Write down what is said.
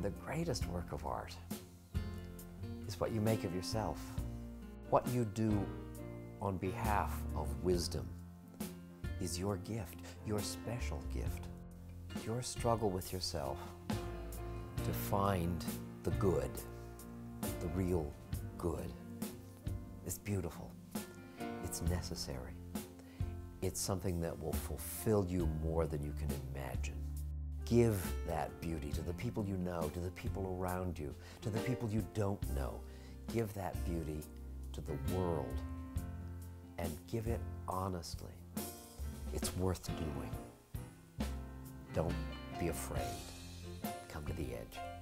the greatest work of art is what you make of yourself. What you do on behalf of wisdom is your gift, your special gift. Your struggle with yourself to find the good, the real good, is beautiful. It's necessary. It's something that will fulfill you more than you can imagine. Give that beauty to the people you know, to the people around you, to the people you don't know. Give that beauty to the world and give it honestly. It's worth doing. Don't be afraid. Come to the edge.